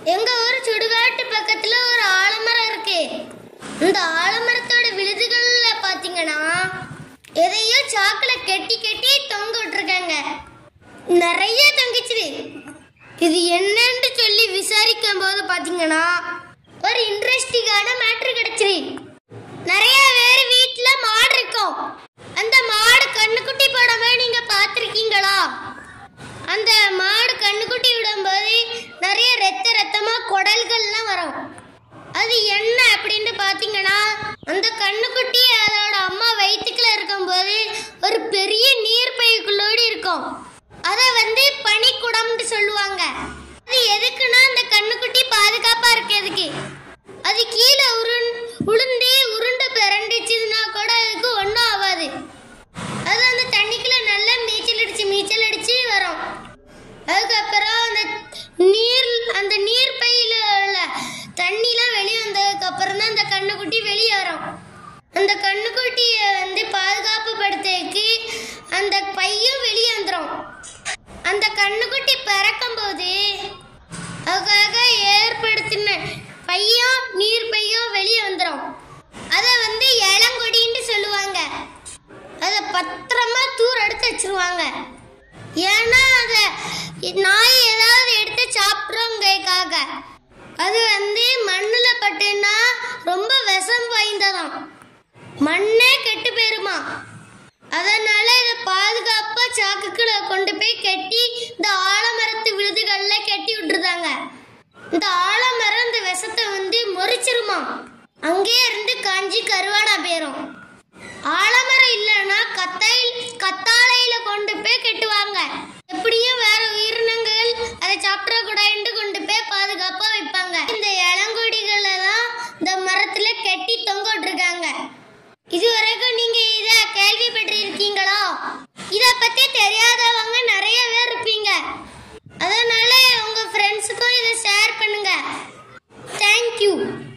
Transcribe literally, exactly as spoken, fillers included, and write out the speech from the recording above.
எங்க ஊர் சுடுகாட்டு பக்கத்துல ஒரு ஆலமரம் இருக்கு. இந்த ஆலமரத்தோட விழுதுகள்ல பாத்தீங்கன்னா எதையோ சாக்குல கெட்டி கெட்டி தொங்க விட்டுருக்காங்க. நிறைய தொங்கிச்சு. இது என்னன்னு சொல்லி விசாரிக்கும் போது பாத்தீங்கன்னா ஒரு இன்ட்ரெஸ்டிங்கான மேட்ரு கிடைச்சிரு. நிறைய பேர் வீட்டுல மாடு இருக்கும். அந்த மாடு கண்ணுக்குட்டி போடாம நீங்க பாத்திருக்கீங்களா? அந்த மாடு கண்ணுக்குட்டி விடும்போது நிறைய ரத்த ரத்தமா குடல்கள்லாம் வரும். அது என்ன அப்படின்னு பாத்தீங்கன்னா அந்த கண்ணுக்குட்டி அதோட அம்மா வயிற்றுக்குள்ள இருக்கும்போது ஒரு பெரிய நீர் பைக்குள்ளோடு இருக்கும். அதை வந்து பனிக்குடம்னு சொல்லுவாங்க. அது எதுக்குன்னா அந்த கண்ணுக்குட்டி பாதுகாப்பா இருக்கிறதுக்கு. அது கீழே உருண் உளுந்து உருண்டு பிறண்டுச்சுன்னா கூட அதுக்கு ஒன்றும் ஆகாது. அது அந்த தண்ணிக்குள்ள நல்லா நீச்சல் அடிச்சு நீச்சல் அடிச்சு வரும். அதுக்கப்புறம் அந்த நீர் அந்த நீர் பையில உள்ள தண்ணிலாம் வெளியே வந்ததுக்கு அப்புறம் தான் அந்த கண்ணுக்குட்டி வெளியே வரும். அந்த கண்ணுக்குட்டியை வந்து பாதுகாப்பு படுத்துறதுக்கு அந்த பையும் வெளியே வந்துடும். அந்த கண்ணுக்குட்டி பிறக்கும் போது அதுக்காக ஏற்படுத்தின பையும் நீர் பையும் வெளியே வந்துடும். அதை வந்து இளங்கொடின்னு சொல்லுவாங்க. அதை பத்திரமா தூர் எடுத்து வச்சிருவாங்க. ஏன்னா அதை நாய் ஏதாவது எடுத்து சாப்பிட்றவங்களுக்காக. அது வந்து மண்ணில் பட்டுன்னா ரொம்ப விஷம் வாய்ந்ததாம். மண்ணே கெட்டு போயிருமா. அதனால இதை பாதுகாப்பா சாக்குக்குள்ள கொண்டு போய் கட்டி இந்த ஆலமரத்து விழுதுகள்ல கட்டி விட்டுருந்தாங்க. இந்த ஆலமரம் இந்த விஷத்தை வந்து முறிச்சிருமா. அங்கே இருந்து காஞ்சி கருவாடா போயிரும். ஆலமரம் இல்லைன்னா கத்தாய் கத்தாழையில கொண்டு போய் கட்டுவாங்க. எப்படியும் வேற உயிரினங்கள் அதை சாப்பிடக்கூடாதுன்னு கொண்டு போய் பாதுகாப்பா வைப்பாங்க. இந்த இளங்கொடிகளை தான் இந்த மரத்துல கட்டி தொங்க விட்டுருக்காங்க. இதுவரைக்கும் நீங்க இத கேள்விப்பட்டிருக்கீங்களா? இத பத்தி தெரியாதவங்க நிறைய பேர் இருப்பீங்க. அதனால உங்க ஃப்ரெண்ட்ஸுக்கும் இதை ஷேர் பண்ணுங்க. தேங்க்யூ.